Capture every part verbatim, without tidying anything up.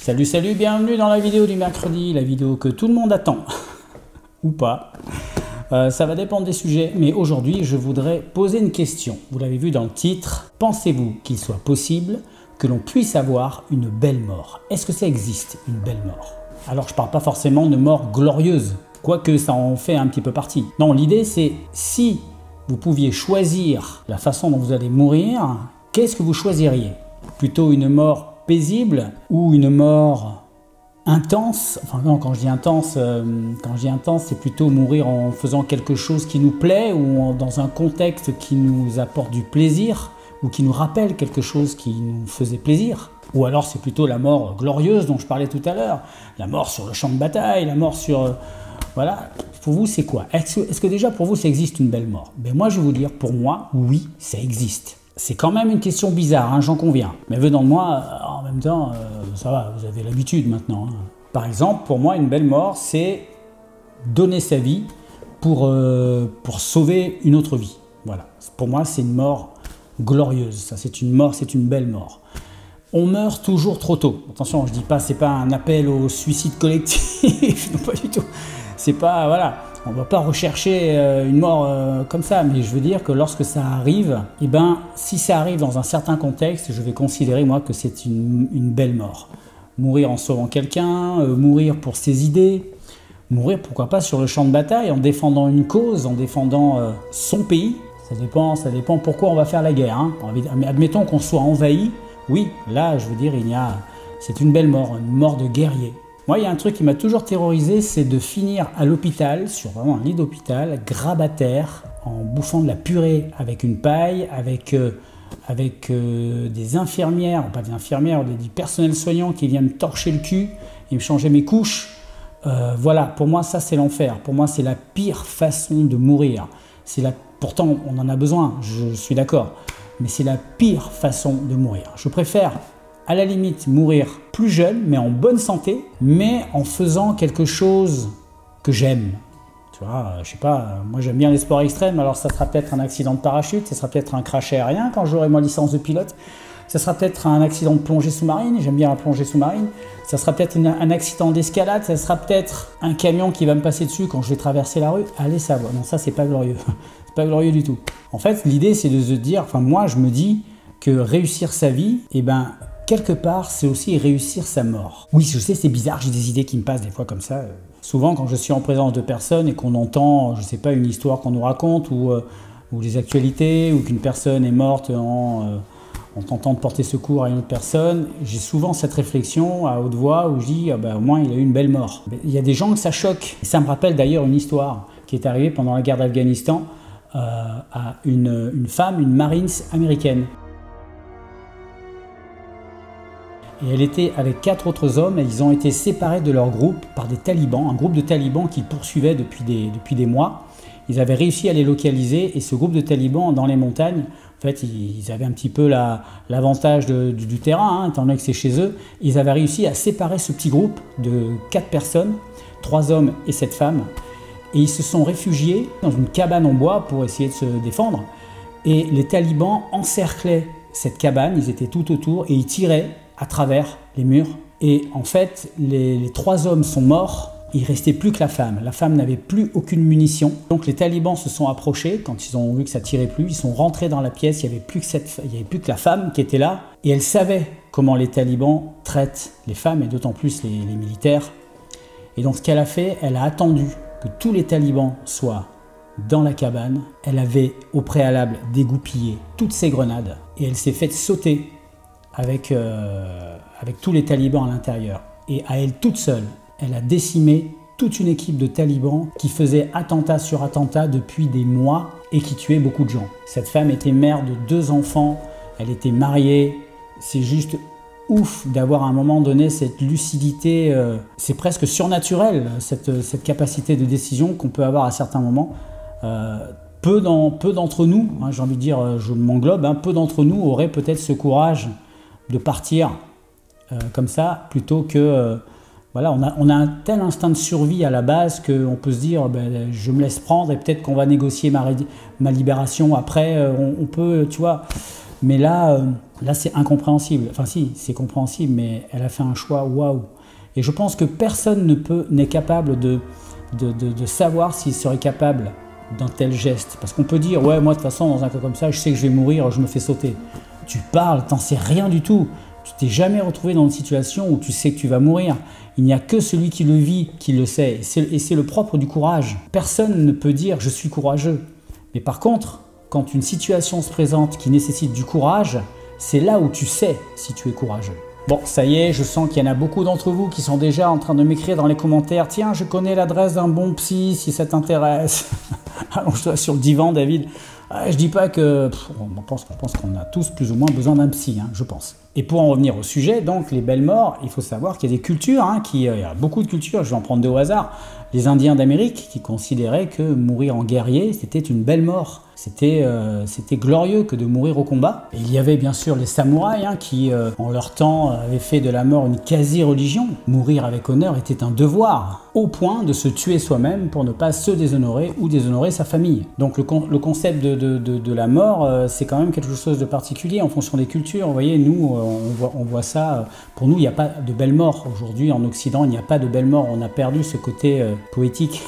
Salut, salut, bienvenue dans la vidéo du mercredi, la vidéo que tout le monde attend, ou pas. Euh, ça va dépendre des sujets, mais aujourd'hui, je voudrais poser une question. Vous l'avez vu dans le titre, pensez-vous qu'il soit possible que l'on puisse avoir une belle mort? Est-ce que ça existe, une belle mort? Alors, je ne parle pas forcément de mort glorieuse, quoique ça en fait un petit peu partie. Non, l'idée, c'est si vous pouviez choisir la façon dont vous allez mourir, qu'est-ce que vous choisiriez? Plutôt une mort paisible ou une mort intense? Enfin non, quand je dis intense, euh, quand je dis intense, c'est plutôt mourir en faisant quelque chose qui nous plaît ou en, dans un contexte qui nous apporte du plaisir ou qui nous rappelle quelque chose qui nous faisait plaisir. Ou alors c'est plutôt la mort glorieuse dont je parlais tout à l'heure, la mort sur le champ de bataille, la mort sur... Euh, voilà, pour vous c'est quoi? Est-ce que, est-ce que déjà pour vous ça existe une belle mort? Ben moi je vais vous dire, pour moi, oui, ça existe. C'est quand même une question bizarre, hein, j'en conviens. Mais venant de moi, en même temps, euh, ça va, vous avez l'habitude maintenant. Hein. Par exemple, pour moi, une belle mort, c'est donner sa vie pour, euh, pour sauver une autre vie. Voilà. Pour moi, c'est une mort glorieuse. Ça, c'est une mort, c'est une belle mort. On meurt toujours trop tôt. Attention, je dis pas, c'est pas un appel au suicide collectif, non pas du tout. C'est pas, voilà. On ne va pas rechercher une mort euh, comme ça, mais je veux dire que lorsque ça arrive, eh ben, si ça arrive dans un certain contexte, je vais considérer moi que c'est une, une belle mort. Mourir en sauvant quelqu'un, euh, mourir pour ses idées, mourir pourquoi pas sur le champ de bataille en défendant une cause, en défendant euh, son pays. Ça dépend, ça dépend pourquoi on va faire la guerre. Hein. Admettons qu'on soit envahi, oui, là je veux dire, il y a, c'est une belle mort, une mort de guerrier. Moi, il y a un truc qui m'a toujours terrorisé, c'est de finir à l'hôpital, sur vraiment un lit d'hôpital, grabataire, en bouffant de la purée avec une paille, avec, euh, avec euh, des infirmières, pas des infirmières, des, du personnel soignant qui vient me torcher le cul et me changer mes couches. Euh, voilà, pour moi, ça c'est l'enfer. Pour moi, c'est la pire façon de mourir. C'est la... Pourtant, on en a besoin, je suis d'accord, mais c'est la pire façon de mourir. Je préfère... à la limite, mourir plus jeune, mais en bonne santé, mais en faisant quelque chose que j'aime. Tu vois, je sais pas, moi j'aime bien les sports extrêmes, alors ça sera peut-être un accident de parachute, ça sera peut-être un crash aérien quand j'aurai ma licence de pilote, ça sera peut-être un accident de plongée sous-marine, j'aime bien la plongée sous-marine, ça sera peut-être un accident d'escalade, ça sera peut-être un camion qui va me passer dessus quand je vais traverser la rue, allez savoir. Non, ça c'est pas glorieux, c'est pas glorieux du tout. En fait, l'idée c'est de se dire, enfin moi je me dis que réussir sa vie, eh ben, quelque part, c'est aussi réussir sa mort. Oui, je sais, c'est bizarre, j'ai des idées qui me passent des fois comme ça. Souvent, quand je suis en présence de personnes et qu'on entend, je sais pas, une histoire qu'on nous raconte ou, euh, ou des actualités, ou qu'une personne est morte en, euh, en tentant de porter secours à une autre personne, j'ai souvent cette réflexion à haute voix où je dis, ah ben, au moins, il a eu une belle mort. Il y a des gens que ça choque. Et ça me rappelle d'ailleurs une histoire qui est arrivée pendant la guerre d'Afghanistan euh, à une, une femme, une Marines américaine. Et elle était avec quatre autres hommes et ils ont été séparés de leur groupe par des talibans, un groupe de talibans qui poursuivaient depuis des, depuis des mois. Ils avaient réussi à les localiser et ce groupe de talibans dans les montagnes, en fait, ils avaient un petit peu l'avantage du, du terrain, hein, étant donné que c'est chez eux. Ils avaient réussi à séparer ce petit groupe de quatre personnes, trois hommes et sept femmes. Et ils se sont réfugiés dans une cabane en bois pour essayer de se défendre. Et les talibans encerclaient cette cabane, ils étaient tout autour et ils tiraient à travers les murs. Et en fait, les, les trois hommes sont morts, il ne restait plus que la femme. La femme n'avait plus aucune munition. Donc les talibans se sont approchés, quand ils ont vu que ça tirait plus, ils sont rentrés dans la pièce, il n'y avait, avait plus que la femme qui était là. Et elle savait comment les talibans traitent les femmes, et d'autant plus les, les militaires. Et donc ce qu'elle a fait, elle a attendu que tous les talibans soient dans la cabane. Elle avait au préalable dégoupillé toutes ses grenades, et elle s'est faite sauter Avec, euh, avec tous les talibans à l'intérieur. Et à elle toute seule, elle a décimé toute une équipe de talibans qui faisaient attentat sur attentat depuis des mois et qui tuaient beaucoup de gens. Cette femme était mère de deux enfants, elle était mariée. C'est juste ouf d'avoir à un moment donné cette lucidité, euh, c'est presque surnaturel, cette, cette capacité de décision qu'on peut avoir à certains moments. Euh, peu d'entre nous, hein, j'ai envie de dire, je m'englobe, hein, peu d'entre nous auraient peut-être ce courage de partir euh, comme ça, plutôt que... Euh, voilà, on a, on a un tel instinct de survie à la base qu'on peut se dire, ben, je me laisse prendre et peut-être qu'on va négocier ma, ma libération après. Euh, on, on peut, tu vois... Mais là, euh, là c'est incompréhensible. Enfin si, c'est compréhensible, mais elle a fait un choix waouh. Et je pense que personne ne peut, n'est capable de, de, de, de savoir s'il serait capable d'un tel geste. Parce qu'on peut dire, ouais, moi de toute façon, dans un cas comme ça, je sais que je vais mourir, je me fais sauter. Tu parles, t'en sais rien du tout. Tu t'es jamais retrouvé dans une situation où tu sais que tu vas mourir. Il n'y a que celui qui le vit qui le sait. Et c'est le propre du courage. Personne ne peut dire « je suis courageux ». Mais par contre, quand une situation se présente qui nécessite du courage, c'est là où tu sais si tu es courageux. Bon, ça y est, je sens qu'il y en a beaucoup d'entre vous qui sont déjà en train de m'écrire dans les commentaires « Tiens, je connais l'adresse d'un bon psy, si ça t'intéresse. » Allonge-toi sur le divan, David. Je dis pas que... Pff, on pense, je pense qu'on a tous plus ou moins besoin d'un psy, hein, je pense. Et pour en revenir au sujet, donc les belles morts, il faut savoir qu'il y a des cultures, hein, qui, euh, il y a beaucoup de cultures, je vais en prendre deux au hasard. Les Indiens d'Amérique qui considéraient que mourir en guerrier, c'était une belle mort. C'était euh, c'était glorieux que de mourir au combat. Et il y avait bien sûr les samouraïs hein, qui, euh, en leur temps, avaient fait de la mort une quasi-religion. Mourir avec honneur était un devoir, au point de se tuer soi-même pour ne pas se déshonorer ou déshonorer sa famille. Donc le, con le concept de, de, de, de la mort, euh, c'est quand même quelque chose de particulier en fonction des cultures. Vous voyez, nous, euh, on, voit, on voit ça. Pour nous, il n'y a pas de belle mort. Aujourd'hui, en Occident, il n'y a pas de belle mort. On a perdu ce côté euh, poétique.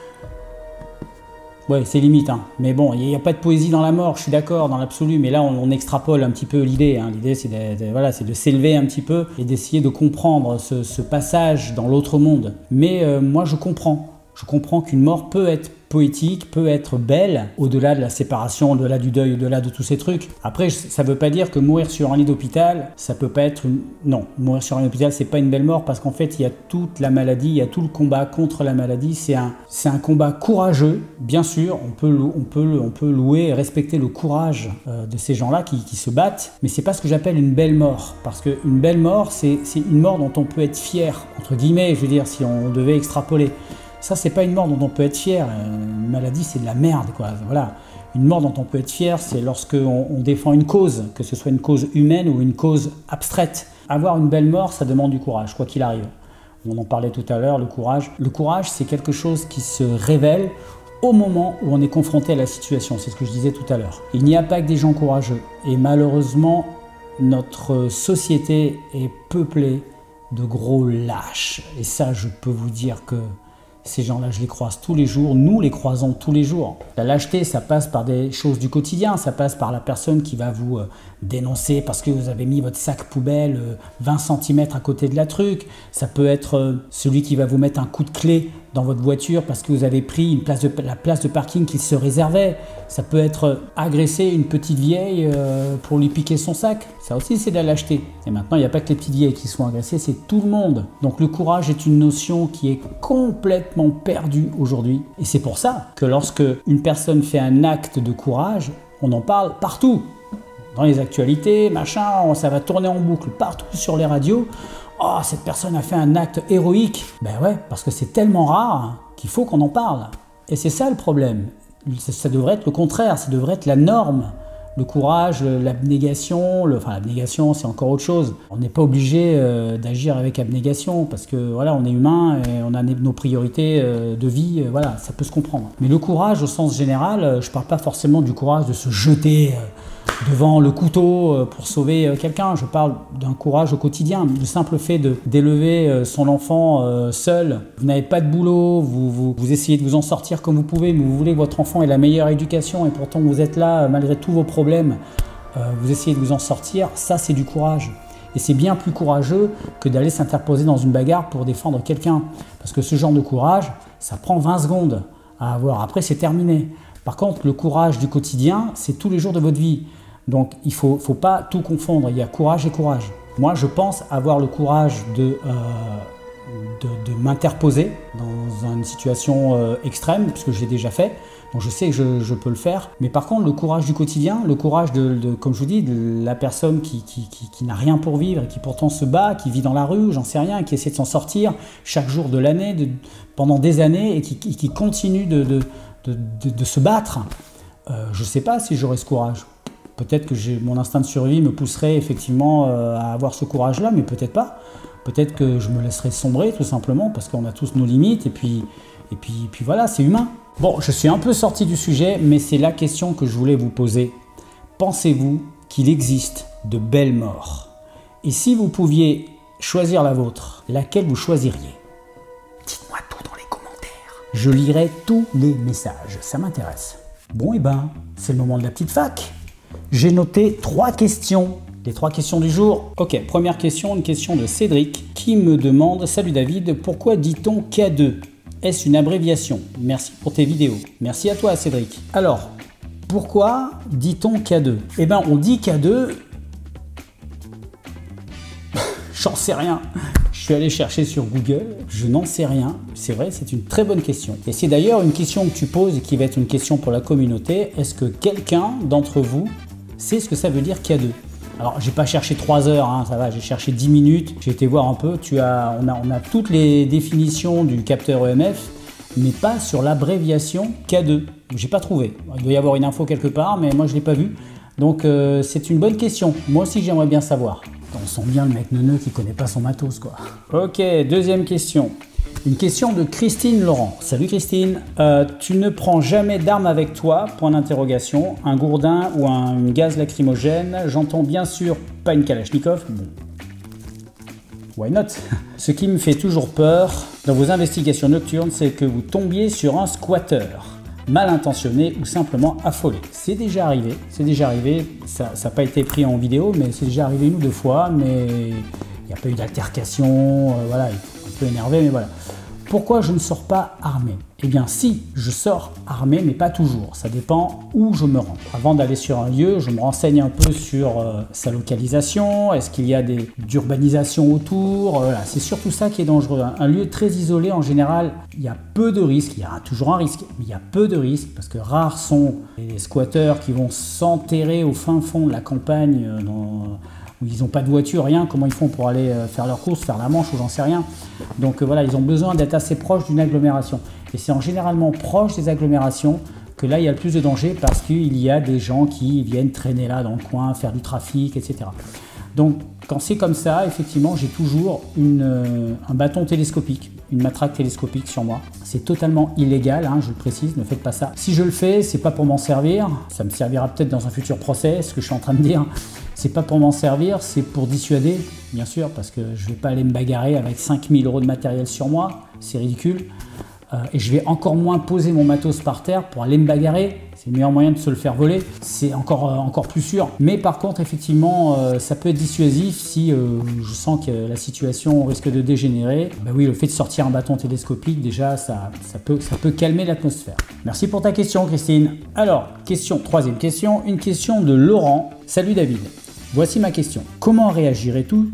Ouais, c'est limite, hein. Mais bon, il n'y a pas de poésie dans la mort, je suis d'accord, dans l'absolu, mais là, on, on extrapole un petit peu l'idée. Hein. L'idée, c'est de, de, voilà, c'est de s'élever un petit peu et d'essayer de comprendre ce, ce passage dans l'autre monde. Mais euh, moi, je comprends. Je comprends qu'une mort peut être poétique, peut être belle, au-delà de la séparation, au-delà du deuil, au-delà de tous ces trucs. Après, ça ne veut pas dire que mourir sur un lit d'hôpital, ça peut pas être une... Non, mourir sur un lit d'hôpital, c'est pas une belle mort, parce qu'en fait, il y a toute la maladie, il y a tout le combat contre la maladie. C'est un, c'est un combat courageux, bien sûr, on peut, on peut, on peut louer et respecter le courage euh, de ces gens-là qui, qui se battent, mais c'est pas ce que j'appelle une belle mort, parce qu'une belle mort, c'est une mort dont on peut être fier, entre guillemets, je veux dire, si on devait extrapoler. Ça, c'est pas une mort dont on peut être fier. Une maladie, c'est de la merde, quoi. Voilà. Une mort dont on peut être fier, c'est lorsque on, on défend une cause, que ce soit une cause humaine ou une cause abstraite. Avoir une belle mort, ça demande du courage, quoi qu'il arrive. On en parlait tout à l'heure, le courage. Le courage, c'est quelque chose qui se révèle au moment où on est confronté à la situation. C'est ce que je disais tout à l'heure. Il n'y a pas que des gens courageux. Et malheureusement, notre société est peuplée de gros lâches. Et ça, je peux vous dire que ces gens-là, je les croise tous les jours, nous les croisons tous les jours. La lâcheté, ça passe par des choses du quotidien, ça passe par la personne qui va vous euh, dénoncer parce que vous avez mis votre sac poubelle euh, vingt centimètres à côté de la truc. Ça peut être euh, celui qui va vous mettre un coup de clé dans votre voiture parce que vous avez pris une place de, la place de parking qu'il se réservait. Ça peut être euh, agresser une petite vieille euh, pour lui piquer son sac. Ça aussi, c'est de la lâcheté. Et maintenant, il n'y a pas que les petites vieilles qui sont agressées, c'est tout le monde. Donc le courage est une notion qui est complètement perdue aujourd'hui. Et c'est pour ça que lorsque une personne fait un acte de courage, on en parle partout. Dans les actualités, machin, ça va tourner en boucle partout sur les radios. Oh, cette personne a fait un acte héroïque. Ben ouais, parce que c'est tellement rare qu'il faut qu'on en parle. Et c'est ça le problème. Ça devrait être le contraire, ça devrait être la norme. Le courage, l'abnégation, le, enfin l'abnégation c'est encore autre chose. On n'est pas obligé euh, d'agir avec abnégation parce que voilà, on est humain et on a nos priorités euh, de vie, euh, voilà, ça peut se comprendre. Mais le courage au sens général, euh, je parle pas forcément du courage de se jeter euh, devant le couteau euh, pour sauver euh, quelqu'un, je parle d'un courage au quotidien, le simple fait d'élever euh, son enfant euh, seul. Vous n'avez pas de boulot, vous, vous, vous essayez de vous en sortir comme vous pouvez, mais vous voulez que votre enfant ait la meilleure éducation et pourtant vous êtes là euh, malgré tous vos problèmes. Euh, vous essayez de vous en sortir, ça c'est du courage. Et c'est bien plus courageux que d'aller s'interposer dans une bagarre pour défendre quelqu'un. Parce que ce genre de courage, ça prend vingt secondes à avoir. Après, c'est terminé. Par contre, le courage du quotidien, c'est tous les jours de votre vie. Donc, il ne faut, faut pas tout confondre. Il y a courage et courage. Moi, je pense avoir le courage de, euh, de, de m'interposer dans une situation euh, extrême, puisque je l'ai déjà fait. Donc je sais que je, je peux le faire, mais par contre le courage du quotidien, le courage de, de comme je vous dis, de la personne qui, qui, qui, qui n'a rien pour vivre et qui pourtant se bat, qui vit dans la rue, j'en sais rien, qui essaie de s'en sortir chaque jour de l'année, de, pendant des années et qui, qui, qui continue de, de, de, de, de se battre, euh, je ne sais pas si j'aurais ce courage. Peut-être que mon instinct de survie me pousserait effectivement euh, à avoir ce courage-là, mais peut-être pas. Peut-être que je me laisserais sombrer tout simplement parce qu'on a tous nos limites et puis, et puis, et puis voilà, c'est humain. Bon, je suis un peu sorti du sujet, mais c'est la question que je voulais vous poser. Pensez-vous qu'il existe de belles morts. Et si vous pouviez choisir la vôtre, laquelle vous choisiriez? Dites-moi tout dans les commentaires. Je lirai tous les messages, ça m'intéresse. Bon et ben, c'est le moment de la petite fac. J'ai noté trois questions. Les trois questions du jour. Ok, première question, une question de Cédric qui me demande: salut David, pourquoi dit-on K deux? Est-ce une abréviation? Merci pour tes vidéos. Merci à toi Cédric. Alors, pourquoi dit-on K deux? Eh bien, on dit K deux... J'en sais rien. Je suis allé chercher sur Google, je n'en sais rien. C'est vrai, c'est une très bonne question. Et c'est d'ailleurs une question que tu poses et qui va être une question pour la communauté. Est-ce que quelqu'un d'entre vous sait ce que ça veut dire K deux? Alors, j'ai pas cherché trois heures, hein, ça va, j'ai cherché dix minutes, j'ai été voir un peu. Tu as, on, a, on a toutes les définitions du capteur E M F, mais pas sur l'abréviation K deux. J'ai pas trouvé. Il doit y avoir une info quelque part, mais moi je l'ai pas vu. Donc, euh, c'est une bonne question. Moi aussi, j'aimerais bien savoir. On sent bien le mec neuneux qui connaît pas son matos, quoi. Ok, deuxième question. Une question de Christine Laurent. Salut Christine, euh, tu ne prends jamais d'armes avec toi, point d'interrogation, un gourdin ou un une gaz lacrymogène, j'entends bien sûr pas une Kalachnikov, bon. Why not? Ce qui me fait toujours peur dans vos investigations nocturnes, c'est que vous tombiez sur un squatter, mal intentionné ou simplement affolé. C'est déjà arrivé, c'est déjà arrivé, ça n'a pas été pris en vidéo, mais c'est déjà arrivé une ou deux fois, mais il n'y a pas eu d'altercation, euh, voilà, un peu énervé, mais voilà. Pourquoi je ne sors pas armé? Eh bien si, je sors armé, mais pas toujours. Ça dépend où je me rends. Avant d'aller sur un lieu, je me renseigne un peu sur euh, sa localisation. Est-ce qu'il y a des d'urbanisation autour? Voilà, c'est surtout ça qui est dangereux. Un, un lieu très isolé, en général, il y a peu de risques. Il y a toujours un risque, mais il y a peu de risques parce que rares sont les squatteurs qui vont s'enterrer au fin fond de la campagne euh, dans... où ils n'ont pas de voiture, rien, comment ils font pour aller faire leurs courses, faire la Manche ou j'en sais rien. Donc euh, voilà, ils ont besoin d'être assez proches d'une agglomération. Et c'est en généralement proche des agglomérations que là il y a le plus de danger parce qu'il y a des gens qui viennent traîner là dans le coin, faire du trafic, et cetera. Donc quand c'est comme ça, effectivement, j'ai toujours une, euh, un bâton télescopique, une matraque télescopique sur moi. C'est totalement illégal, hein, je le précise, ne faites pas ça. Si je le fais, c'est pas pour m'en servir, ça me servira peut-être dans un futur procès, ce que je suis en train de dire. C'est pas pour m'en servir, c'est pour dissuader, bien sûr, parce que je vais pas aller me bagarrer avec cinq mille euros de matériel sur moi, c'est ridicule. Euh, et je vais encore moins poser mon matos par terre pour aller me bagarrer. C'est le meilleur moyen de se le faire voler, c'est encore, euh, encore plus sûr. Mais par contre, effectivement, euh, ça peut être dissuasif si euh, je sens que la situation risque de dégénérer. Ben oui, le fait de sortir un bâton télescopique, déjà, ça, ça, peut, ça peut calmer l'atmosphère. Merci pour ta question, Christine. Alors, question, troisième question, une question de Laurent. Salut David, voici ma question. Comment réagirais-tu...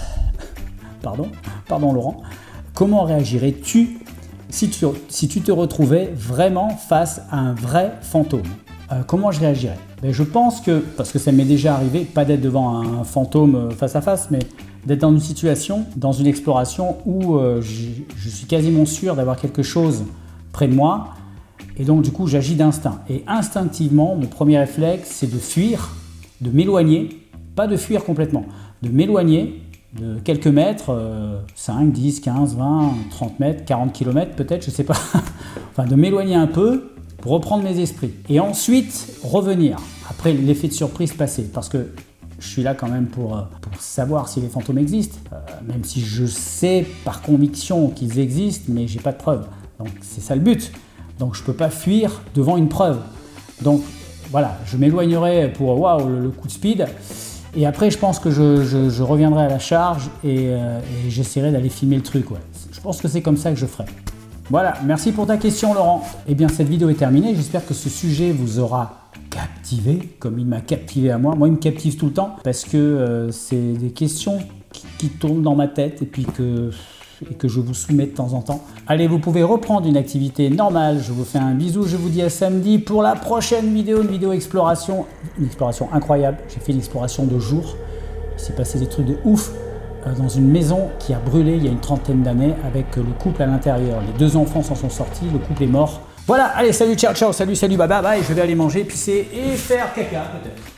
Pardon, pardon Laurent. Comment réagirais-tu Si tu, si tu te retrouvais vraiment face à un vrai fantôme? euh, Comment je réagirais? Ben, je pense que, parce que ça m'est déjà arrivé, pas d'être devant un fantôme face à face, mais d'être dans une situation, dans une exploration où euh, je, je suis quasiment sûr d'avoir quelque chose près de moi, et donc du coup j'agis d'instinct. Et instinctivement, mon premier réflexe, c'est de fuir, de m'éloigner, pas de fuir complètement, de m'éloigner de quelques mètres, euh, cinq, dix, quinze, vingt, trente mètres, quarante kilomètres peut-être, je sais pas, enfin de m'éloigner un peu pour reprendre mes esprits. Et ensuite revenir, après l'effet de surprise passé, parce que je suis là quand même pour, pour savoir si les fantômes existent, euh, même si je sais par conviction qu'ils existent, mais j'ai pas de preuve. Donc c'est ça le but. Donc je peux pas fuir devant une preuve. Donc voilà, je m'éloignerai pour waouh le, le coup de speed. Et après, je pense que je, je, je reviendrai à la charge et, euh, et j'essaierai d'aller filmer le truc. Ouais. Je pense que c'est comme ça que je ferai. Voilà, merci pour ta question Laurent. Eh bien, cette vidéo est terminée. J'espère que ce sujet vous aura captivé, comme il m'a captivé à moi. Moi, il me captive tout le temps parce que euh, c'est des questions qui, qui tournent dans ma tête et puis que... et que je vous soumets de temps en temps. Allez, vous pouvez reprendre une activité normale. Je vous fais un bisou, je vous dis à samedi pour la prochaine vidéo, une vidéo exploration, une exploration incroyable. J'ai fait l'exploration de jour. Il s'est passé des trucs de ouf euh, dans une maison qui a brûlé il y a une trentaine d'années avec le couple à l'intérieur. Les deux enfants s'en sont sortis, le couple est mort. Voilà, allez, salut, ciao, ciao, salut, salut, bye bye, bye. Je vais aller manger, pisser et faire caca peut-être.